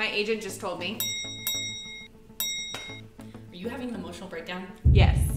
My agent just told me. Are you having an emotional breakdown? Yes.